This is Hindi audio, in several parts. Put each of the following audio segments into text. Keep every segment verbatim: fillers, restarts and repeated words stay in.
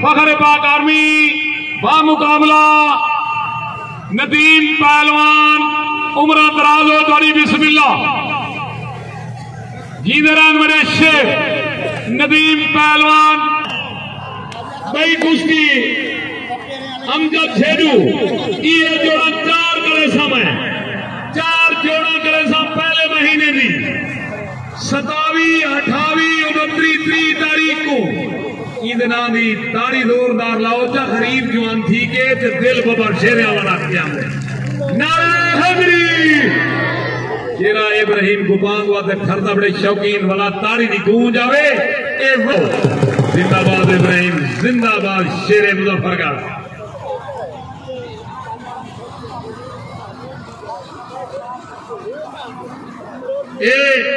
फखर पाक आर्मी बामुकाबला नदीम पहलवान उमरा दराजो थोड़ी बिस्मिल्लाह जीदरान मेरे शेख नदीम पहलवान बई कुश्ती अमजद छेड़ू ये जोड़ा चार करे समय चार जोड़ा करे सम पहले महीने दी सतावी अठावी उनती त्री तारीख को ईद ना दी तारी जोरदार लाओ चा गरीब जवान थी के ते दिल बबर शेरे वाला किया नारे हैदरी जेरा इब्राहिम गुबांग वाते खरदा बड़े शौकीन वाला तारी दी गूंज आवे ए वो जिंदाबाद इब्राहिम जिंदाबाद शेरे मुजफ्फरगढ़ ए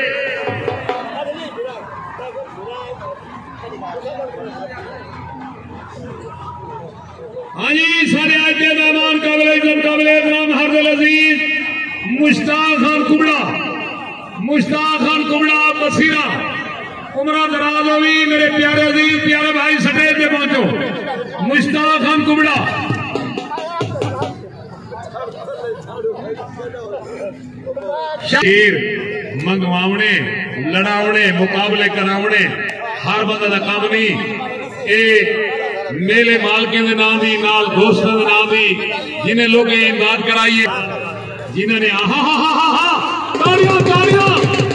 हाँ जी सारे आज के मेहमान काबिल काबिल इकराम हरदल अजीज मुश्ताक खान कुबड़ा मुश्ताक खान कुबड़ा बसीरा उमरा दराज होगी मेरे प्यारे अजीज प्यारे भाई सटे पे पहुंचो मुश्ताक खान कुबड़ा शेर मंगवावने लड़ावने मुकाबले करावने हर बंदा का काम नहीं ए मेले मालके नाम दी नाल दोस्तों के नाम दी जिन्हें लोग इमदाद कराइए जिन्होंने आहा हा हा हा हा तालियां तालियां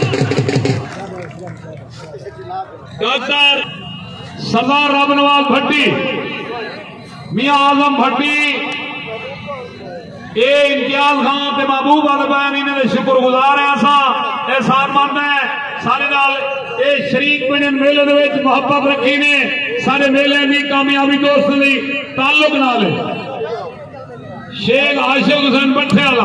डॉक्टर सरदार राम नवाज भट्टी मियां आजम भट्टी ये इम्तियाज खान ते महबूब आदम इन्हें शुक्रगुजार है असा एहसान मंद है सारे नाल ये शरीक बने मेले दे विच मुहब्बत रखी ने सारे मेले की कामयाबी दोस्त दी ताल्लुक नाल शेख आशिक हुसैन भट्टे वाला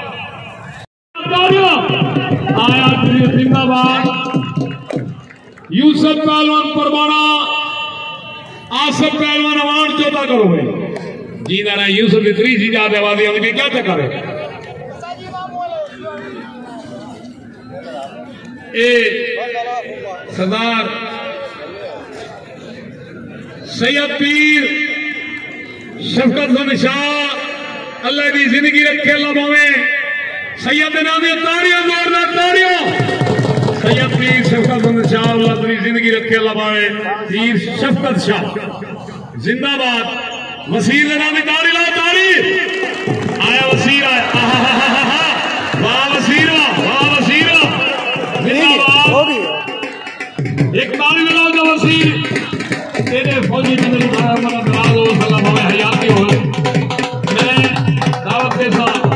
आया जिंदाबाद यूसुफ पहलवान परवाना आसिफ पहलवान अवान चौथा करो भाई जी ना यूसुफ की तीसरी जात आवाज़ आती क्या चक्कर है ए सरदार सैयद पीर शफकत खान शाह अल्लाह की जिंदगी रखे अल्लाह भावे सैयद नाम ताड़ियों जोरदार ताड़ियों सैयद पीर शफकत खान शाह अल्लाह की जिंदगी रखे अल्लाह भावे पीर शफकत शाह जिंदाबाद वसीर नाम ताड़ी ला ताड़ी आया वसीर आया वाह वसीरा वाह वसीरा जिंदाबाद एक ताड़ी लगाओ जो वसीर तेरे फौजी में हयाती हो मैं दावत के साथ